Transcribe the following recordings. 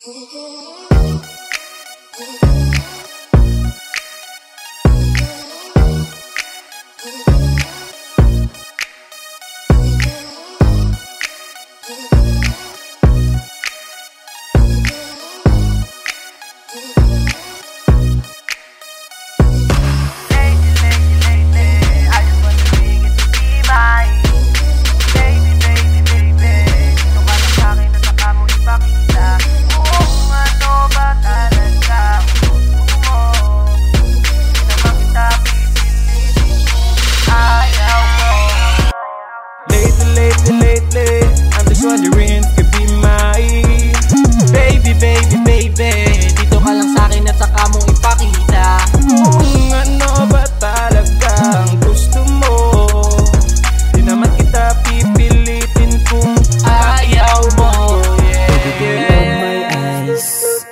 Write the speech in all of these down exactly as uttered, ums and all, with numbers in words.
Lately, I'm just wondering if you could be mine. Baby, baby, baby, dito ka lang sa'kin at saka mong ipakita kung ano ba talagang gusto mo. Di naman kita pipilitin kung ayaw mo. Yeah, yeah. My eyes,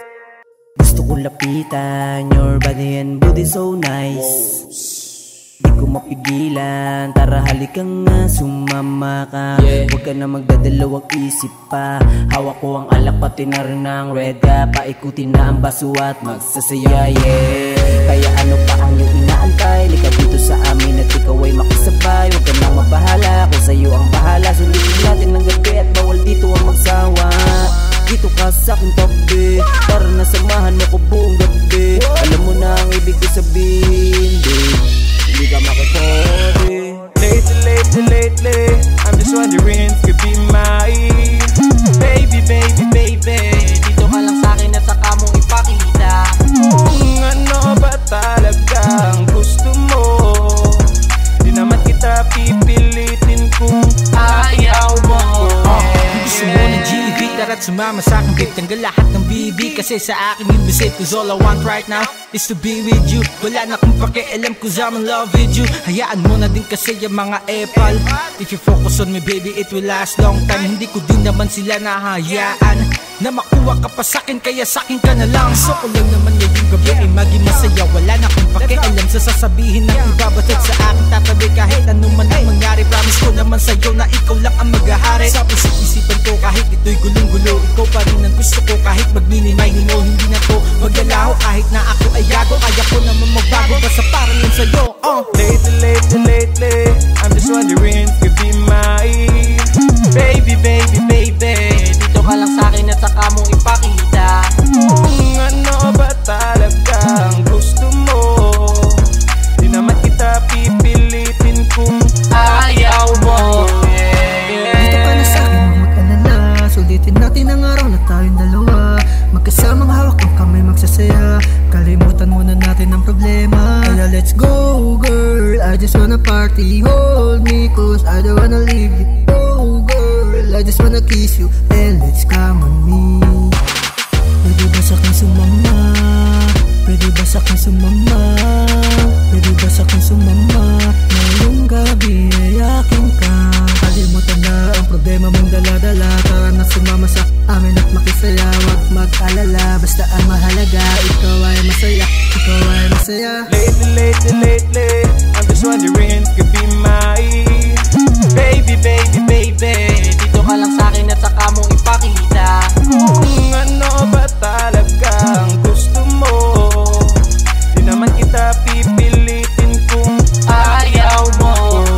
gusto ko lapitan your body and booty so nice. Di ko mapigilan, tara halika nga, sumama ka. yeah. Huwag ka na magdadalawang isip pa. Hawak ko ang alak pati na rin ang red ka. Paikutin na ang baso at magsasaya, yeah. Kaya ano pa ang iyong inaantay? Lika dito sa amin at ikaw ay makisabay. Huwag ka nang mabahala, kung sa'yo ang bahala. Sulitin natin ng gabi at bawal dito ang magsawa. Dito ka sa'kin tabi, tara na samahan mo ko buong gabi. Alam mo na ang ibig ko sabihin, babe. Hindi ka makipori. Lately, lately, lately, I'm just wondering if you could be mine. Baby, baby, baby, dito ka lang sa'kin at saka mong ipakita kung ano ba talagang gusto mo. Di naman kita pipilitin kung ayaw mo. uh, Gusto mo ng G V, tara't sumama sa'kin, babe. Tanggal lahat ng B B, kasi sa akin yung visit. Cause all I want right now is to be with you. Wala na kung pakialam cause I'm in love with you. Hayaan mo na din kasi yung mga epal. If you focus on me baby, it will last long time. Hindi ko din naman sila nahayaan na makuha ka pa sa'kin, kaya sa'kin ka na lang. So ko lang naman ngayong gabi ay maging masaya. Wala na kung pakialam sa sasabihin ng iba. Basta't sa akin tatabi kahit anuman ang mangyari. Promise ko naman sa'yo na ikaw lang ang maghahari. Sa puso't isipan ko kahit ito'y gulong-gulo, ikaw pa rin ang gusto ko kahit magminimay mo. Hindi na to maglalaho kahit na ako ay gago. Kaya ko naman magbago basta para lang sa'yo. uh. Lately, lately, lately, I'm just wondering if you could be mine. Baby, baby, baby, dito ka lang sa'kin at saka mong ipakita kung ano ba talagang gusto mo. Di naman kita pipilitin kung ayaw mo. Dito ka na sa'kin, huwag mag-alala. Sulitin natin ang araw na tayong dalawa. Magkasamang hawak ang kamay magsasaya. Kalimutan muna natin ang problema. Kaya let's go girl, I just wanna party. Hold me cause I don't wanna leave you. Oh girl, I just wanna kiss you. And let's come on me. Pwede ba sa'kin sumama? Pwede ba sa'kin sumama? Pwede ba sa'kin sumama? Ngayong gabi ay akin ka. Kalimutan na ang problema mong dala-dala. Tara na sumama sa amin at makisaya. Huwag mag-alala, basta ang mahalaga ikaw ay masaya, ikaw ay masaya. Lately, lately, lately, I'm just wondering if you could be mine. Baby, baby, baby, dito ka lang sa'kin at saka mong ipakita kung ano ba talagang gusto mo. Di naman kita pipilitin kung ayaw mo.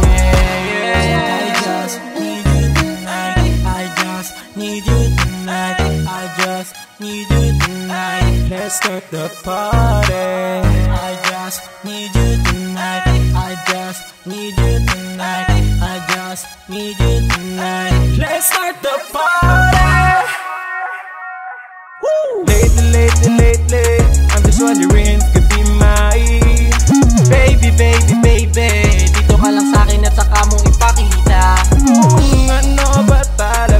I just need you tonight. I just need you tonight. I just need you tonight. Let's start the party. I just need you tonight. I just need you tonight. I just need you tonight. Let's start the party. Woo! Lately, lately, lately, I'm just wondering if you could be mine. Baby, baby, baby, dito ka lang sa'kin at saka mong ipakita kung ano ba talaga